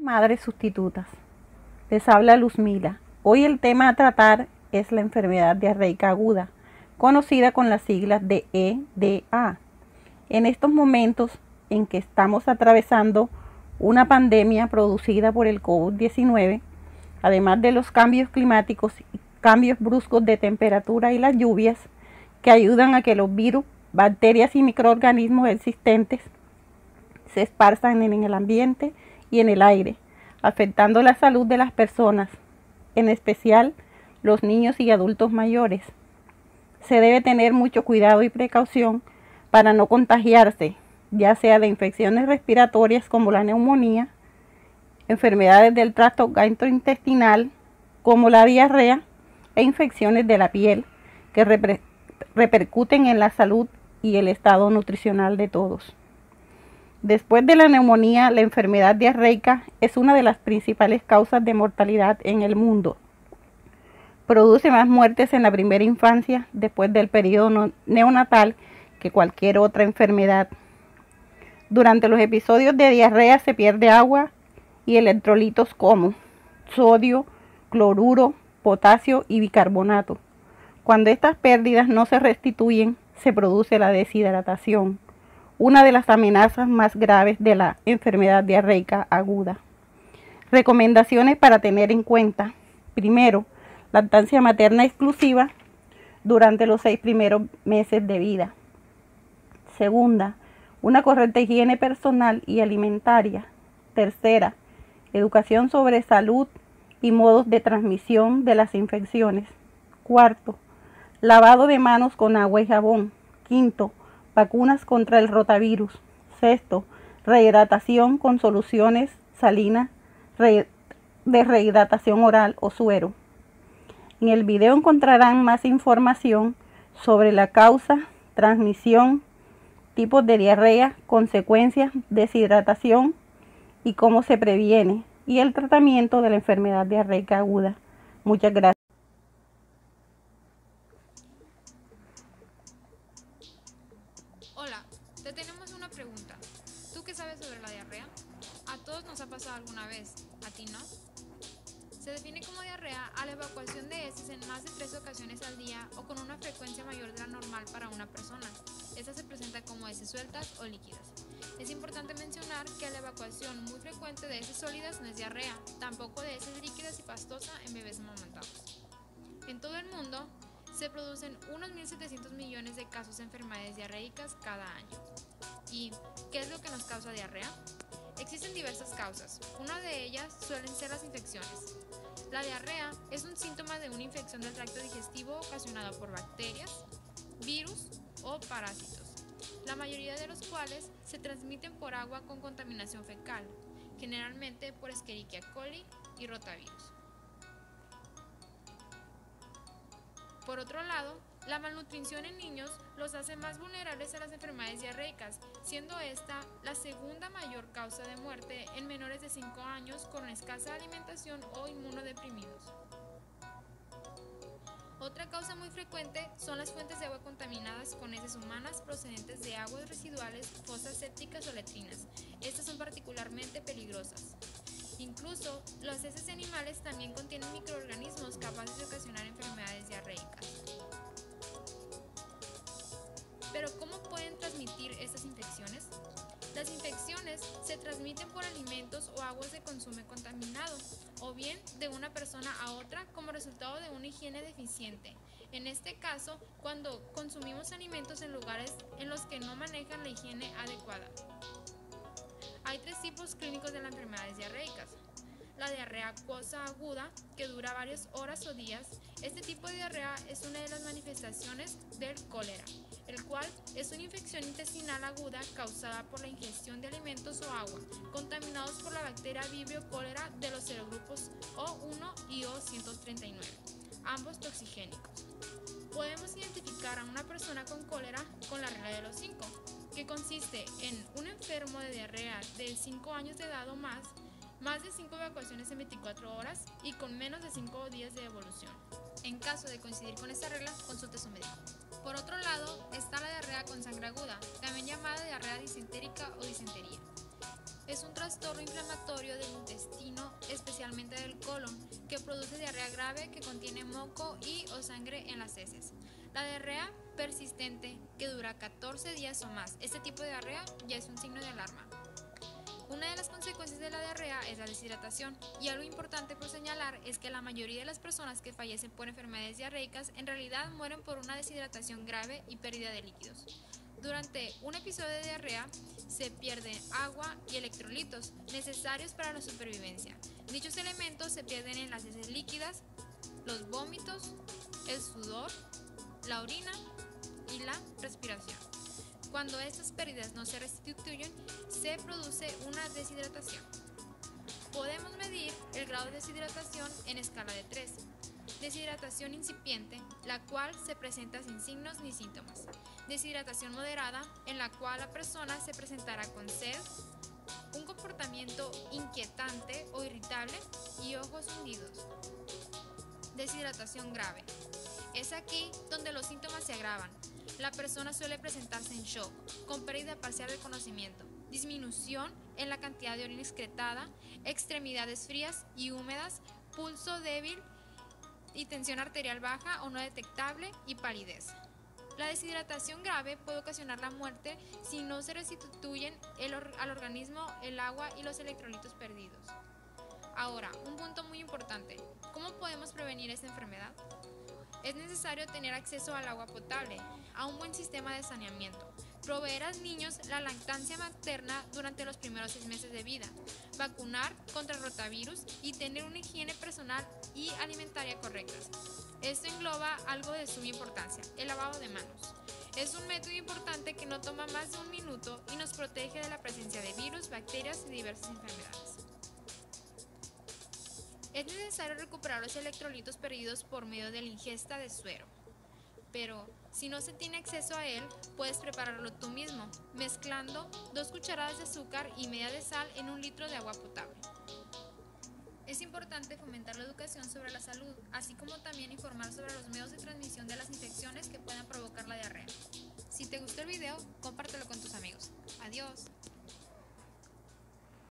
Madres sustitutas. Les habla Luzmila. Hoy el tema a tratar es la enfermedad diarreica aguda, conocida con las siglas de EDA. En estos momentos en que estamos atravesando una pandemia producida por el COVID-19, además de los cambios climáticos y cambios bruscos de temperatura y las lluvias, que ayudan a que los virus, bacterias y microorganismos existentes se esparzan en el ambiente y en el aire, afectando la salud de las personas, en especial los niños y adultos mayores. Se debe tener mucho cuidado y precaución para no contagiarse, ya sea de infecciones respiratorias como la neumonía, enfermedades del tracto gastrointestinal como la diarrea e infecciones de la piel que repercuten en la salud y el estado nutricional de todos. Después de la neumonía, la enfermedad diarreica es una de las principales causas de mortalidad en el mundo. Produce más muertes en la primera infancia después del periodo neonatal que cualquier otra enfermedad. Durante los episodios de diarrea se pierde agua y electrolitos como sodio, cloruro, potasio y bicarbonato. Cuando estas pérdidas no se restituyen, se produce la deshidratación, una de las amenazas más graves de la enfermedad diarreica aguda. Recomendaciones para tener en cuenta. Primero, lactancia materna exclusiva durante los 6 primeros meses de vida. Segunda, una correcta higiene personal y alimentaria. Tercera, educación sobre salud y modos de transmisión de las infecciones. Cuarto, lavado de manos con agua y jabón. Quinto, vacunas contra el rotavirus. Sexto, rehidratación con soluciones salinas de rehidratación oral o suero. En el video encontrarán más información sobre la causa, transmisión, tipos de diarrea, consecuencias, deshidratación y cómo se previene, y el tratamiento de la enfermedad diarreica aguda. Muchas gracias. Hola, te tenemos una pregunta. ¿Tú qué sabes sobre la diarrea? A todos nos ha pasado alguna vez, ¿a ti no? Se define como diarrea a la evacuación de heces en más de 3 ocasiones al día o con una frecuencia mayor de la normal para una persona. Esta se presenta como heces sueltas o líquidas. Es importante mencionar que la evacuación muy frecuente de heces sólidas no es diarrea, tampoco de heces líquidas y pastosa en bebés amamantados. En todo el mundo, se producen unos 1.700 millones de casos de enfermedades diarreicas cada año. ¿Y qué es lo que nos causa diarrea? Existen diversas causas. Una de ellas suelen ser las infecciones. La diarrea es un síntoma de una infección del tracto digestivo ocasionada por bacterias, virus o parásitos, la mayoría de los cuales se transmiten por agua con contaminación fecal, generalmente por Escherichia coli y rotavirus. Por otro lado, la malnutrición en niños los hace más vulnerables a las enfermedades diarreicas, siendo esta la segunda mayor causa de muerte en menores de 5 años con escasa alimentación o inmunodeprimidos. Otra causa muy frecuente son las fuentes de agua contaminadas con heces humanas procedentes de aguas residuales, fosas sépticas o letrinas. Estas son particularmente peligrosas. Incluso, las heces de animales también contienen microorganismos capaces de ocasionar enfermedades diarreicas. ¿Pero cómo pueden transmitir estas infecciones? Las infecciones se transmiten por alimentos o aguas de consumo contaminado, o bien de una persona a otra como resultado de una higiene deficiente. En este caso, cuando consumimos alimentos en lugares en los que no manejan la higiene adecuada. Hay 3 tipos clínicos de las enfermedades diarreicas. La diarrea acuosa aguda, que dura varias horas o días. Este tipo de diarrea es una de las manifestaciones del cólera, el cual es una infección intestinal aguda causada por la ingestión de alimentos o agua contaminados por la bacteria Vibrio cólera de los serogrupos O1 y O139, ambos toxigénicos. Podemos identificar a una persona con cólera con la regla de los 5, que consiste en un enfermo de diarrea de 5 años de edad o más de 5 evacuaciones en 24 horas y con menos de 5 días de evolución. En caso de coincidir con esta regla, consulte a su médico. Por otro lado, está la diarrea con sangre aguda, también llamada diarrea disentérica o disentería. Es un trastorno inflamatorio del intestino, especialmente del colon, que produce diarrea grave que contiene moco y o sangre en las heces. La diarrea persistente que dura 14 días o más. Este tipo de diarrea ya es un signo de alarma. Una de las consecuencias de la diarrea es la deshidratación, y algo importante por señalar es que la mayoría de las personas que fallecen por enfermedades diarreicas en realidad mueren por una deshidratación grave y pérdida de líquidos. Durante un episodio de diarrea se pierden agua y electrolitos necesarios para la supervivencia. Dichos elementos se pierden en las heces líquidas, los vómitos, el sudor, la orina y la respiración. Cuando estas pérdidas no se restituyen, se produce una deshidratación. Podemos medir el grado de deshidratación en escala de 3. Deshidratación incipiente, la cual se presenta sin signos ni síntomas. Deshidratación moderada, en la cual la persona se presentará con sed, un comportamiento inquietante o irritable y ojos hundidos. Deshidratación grave. Es aquí donde los síntomas se agravan. La persona suele presentarse en shock, con pérdida parcial del conocimiento, disminución en la cantidad de orina excretada, extremidades frías y húmedas, pulso débil y tensión arterial baja o no detectable y palidez. La deshidratación grave puede ocasionar la muerte si no se restituyen al organismo el agua y los electrolitos perdidos. Ahora, un punto muy importante, ¿cómo podemos prevenir esta enfermedad? Es necesario tener acceso al agua potable, a un buen sistema de saneamiento, proveer a los niños la lactancia materna durante los primeros 6 meses de vida, vacunar contra rotavirus y tener una higiene personal y alimentaria correctas. Esto engloba algo de suma importancia, el lavado de manos. Es un método importante que no toma más de un minuto y nos protege de la presencia de virus, bacterias y diversas enfermedades. Es necesario recuperar los electrolitos perdidos por medio de la ingesta de suero. Pero si no se tiene acceso a él, puedes prepararlo tú mismo, mezclando 2 cucharadas de azúcar y media de sal en 1 litro de agua potable. Es importante fomentar la educación sobre la salud, así como también informar sobre los medios de transmisión de las infecciones que puedan provocar la diarrea. Si te gustó el video, compártelo con tus amigos. Adiós.